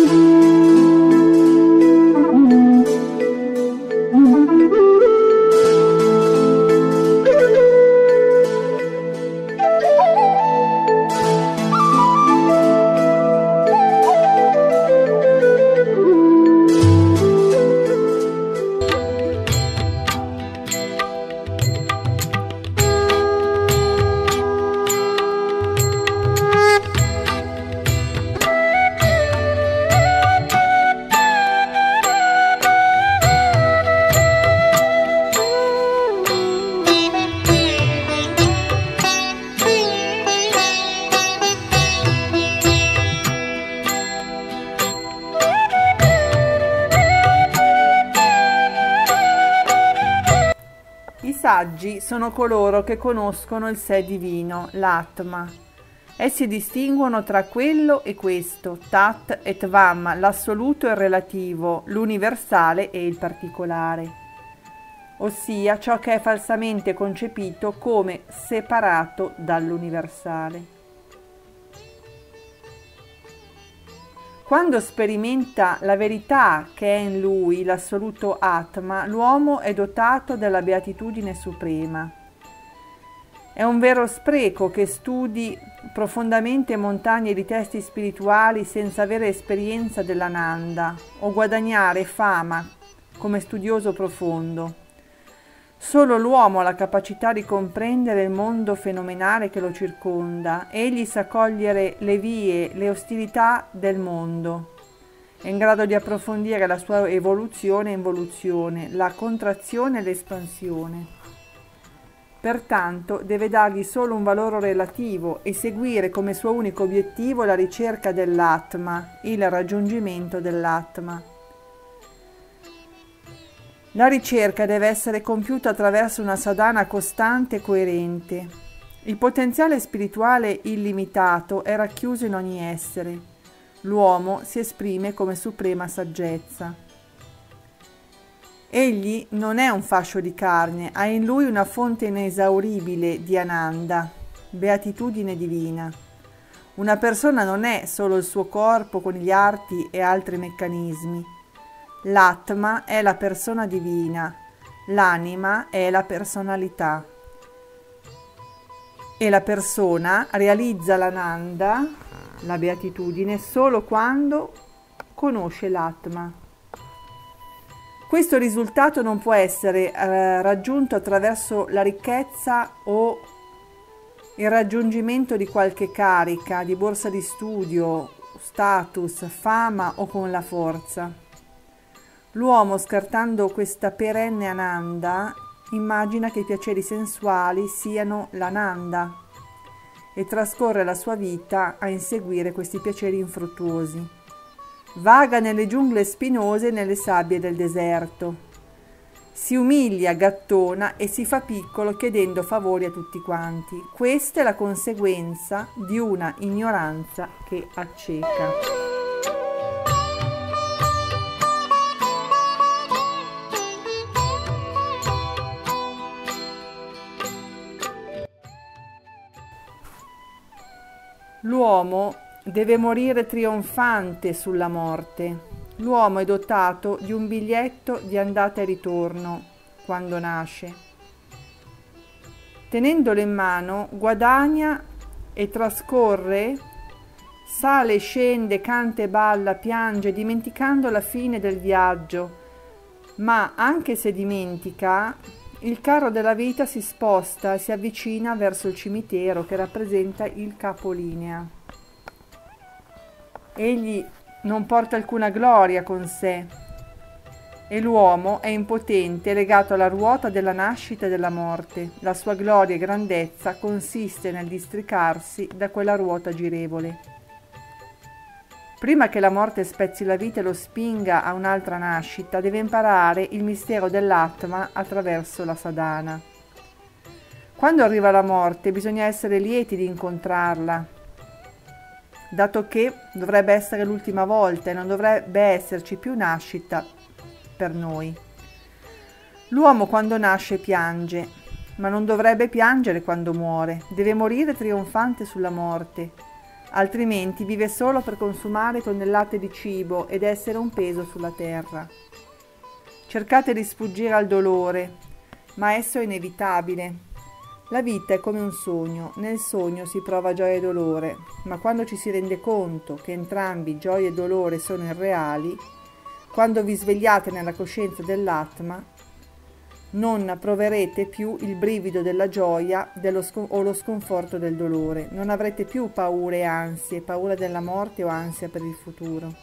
I saggi sono coloro che conoscono il sé divino, l'Atma. Essi distinguono tra quello e questo, Tat e Tvam, l'assoluto e il relativo, l'universale e il particolare, ossia ciò che è falsamente concepito come separato dall'universale. Quando sperimenta la verità che è in lui, l'assoluto Atma, l'uomo è dotato della beatitudine suprema. È un vero spreco che studi profondamente montagne di testi spirituali senza avere esperienza dell'Ananda o guadagnare fama come studioso profondo. Solo l'uomo ha la capacità di comprendere il mondo fenomenale che lo circonda. Egli sa cogliere le vie, le ostilità del mondo. È in grado di approfondire la sua evoluzione e involuzione, la contrazione e l'espansione. Pertanto deve dargli solo un valore relativo e seguire come suo unico obiettivo la ricerca dell'Atma, il raggiungimento dell'Atma. La ricerca deve essere compiuta attraverso una sadhana costante e coerente. Il potenziale spirituale illimitato è racchiuso in ogni essere. L'uomo si esprime come suprema saggezza. Egli non è un fascio di carne, ha in lui una fonte inesauribile di Ananda, beatitudine divina. Una persona non è solo il suo corpo con gli arti e altri meccanismi. L'Atma è la persona divina, l'anima è la personalità. E la persona realizza l'Ananda, la beatitudine, solo quando conosce l'Atma. Questo risultato non può essere raggiunto attraverso la ricchezza o il raggiungimento di qualche carica, di borsa di studio, status, fama o con la forza. L'uomo, scartando questa perenne Ananda, immagina che i piaceri sensuali siano l'Ananda e trascorre la sua vita a inseguire questi piaceri infruttuosi. Vaga nelle giungle spinose e nelle sabbie del deserto. Si umilia, gattona e si fa piccolo chiedendo favori a tutti quanti. Questa è la conseguenza di una ignoranza che acceca. L'uomo deve morire trionfante sulla morte. L'uomo è dotato di un biglietto di andata e ritorno quando nasce. Tenendolo in mano, guadagna e trascorre, sale, scende, canta e balla, piange, dimenticando la fine del viaggio. Ma anche se dimentica, il carro della vita si sposta e si avvicina verso il cimitero che rappresenta il capolinea. Egli non porta alcuna gloria con sé e l'uomo è impotente, legato alla ruota della nascita e della morte. La sua gloria e grandezza consiste nel districarsi da quella ruota girevole. Prima che la morte spezzi la vita e lo spinga a un'altra nascita, deve imparare il mistero dell'Atma attraverso la sadhana. Quando arriva la morte, bisogna essere lieti di incontrarla, dato che dovrebbe essere l'ultima volta e non dovrebbe esserci più nascita per noi. L'uomo quando nasce piange, ma non dovrebbe piangere quando muore. Deve morire trionfante sulla morte. altrimenti vive solo per consumare tonnellate di cibo ed essere un peso sulla terra. Cercate di sfuggire al dolore, ma esso è inevitabile. La vita è come un sogno, nel sogno si prova gioia e dolore, ma quando ci si rende conto che entrambi gioia e dolore sono irreali, quando vi svegliate nella coscienza dell'Atma, non proverete più il brivido della gioia o lo sconforto del dolore, non avrete più paure e ansie, paura della morte o ansia per il futuro.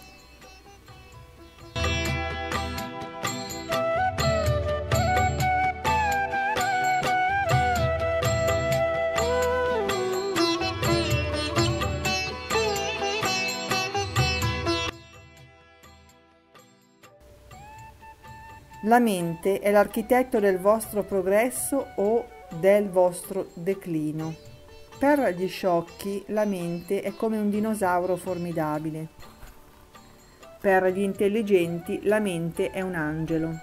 La mente è l'architetto del vostro progresso o del vostro declino. Per gli sciocchi la mente è come un dinosauro formidabile. Per gli intelligenti la mente è un angelo.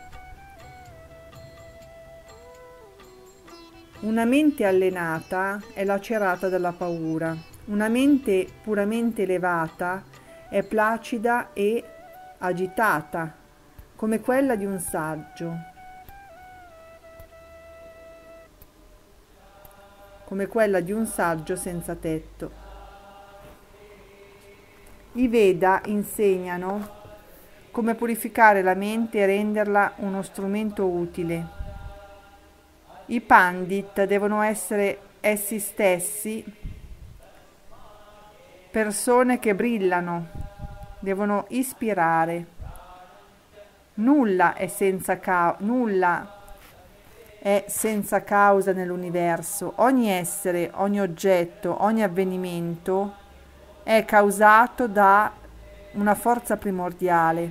Una mente allenata è lacerata dalla paura. Una mente puramente elevata è placida e agitata, come quella di un saggio, senza tetto. I Veda insegnano come purificare la mente e renderla uno strumento utile. I Pandit devono essere essi stessi persone che brillano, devono ispirare. Nulla è senza causa nell'universo. Ogni essere, ogni oggetto, ogni avvenimento è causato da una forza primordiale.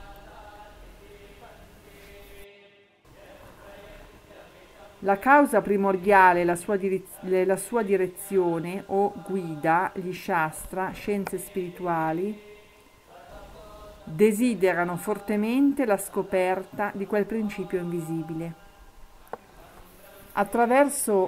La causa primordiale, la sua direzione o guida, gli Shastra, scienze spirituali, desiderano fortemente la scoperta di quel principio invisibile. Attraverso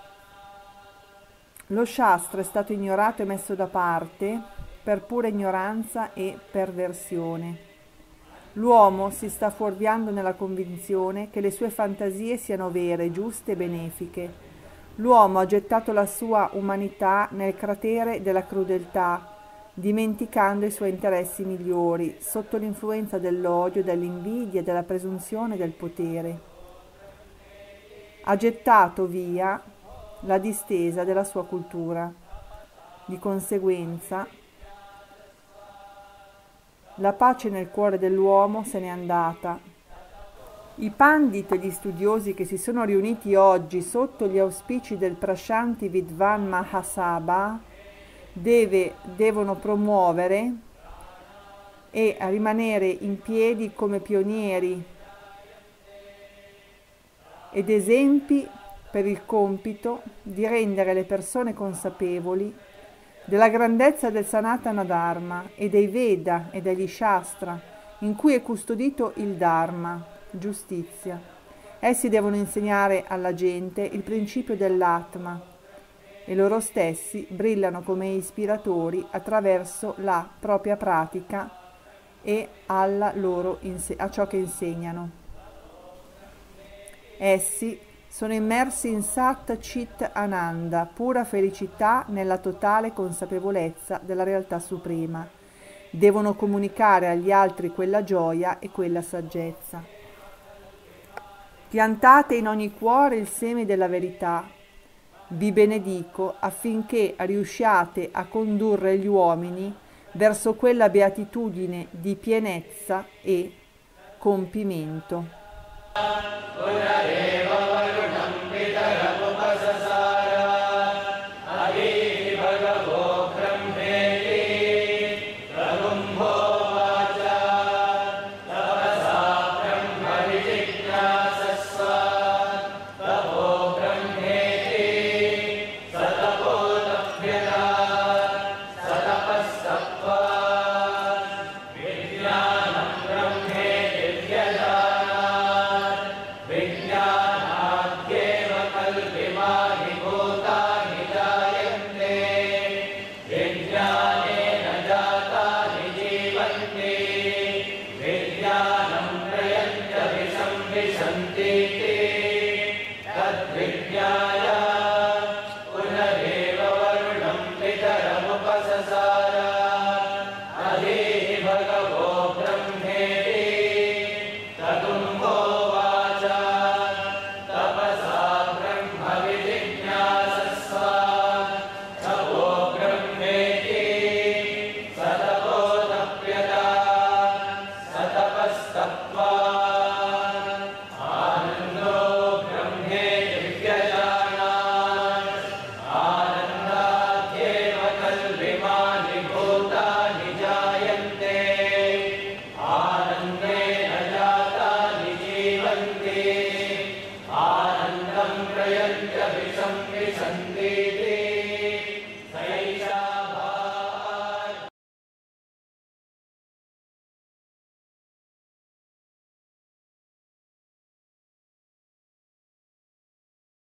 lo Shastra è stato ignorato e messo da parte per pura ignoranza e perversione. L'uomo si sta fuorviando nella convinzione che le sue fantasie siano vere, giuste e benefiche. L'uomo ha gettato la sua umanità nel cratere della crudeltà, dimenticando i suoi interessi migliori, sotto l'influenza dell'odio, dell'invidia, della presunzione e del potere. Ha gettato via la distesa della sua cultura. Di conseguenza, la pace nel cuore dell'uomo se n'è andata. I Pandit e gli studiosi che si sono riuniti oggi sotto gli auspici del Prashanti Vidvan Mahasabha devono promuovere e rimanere in piedi come pionieri ed esempi per il compito di rendere le persone consapevoli della grandezza del Sanatana Dharma e dei Veda e degli Shastra in cui è custodito il Dharma, giustizia. Essi devono insegnare alla gente il principio dell'Atma e loro stessi brillano come ispiratori attraverso la propria pratica e a ciò che insegnano. Essi sono immersi in Sat Chit Ananda, pura felicità nella totale consapevolezza della realtà suprema. Devono comunicare agli altri quella gioia e quella saggezza. Piantate in ogni cuore il seme della verità. Vi benedico affinché riusciate a condurre gli uomini verso quella beatitudine di pienezza e compimento.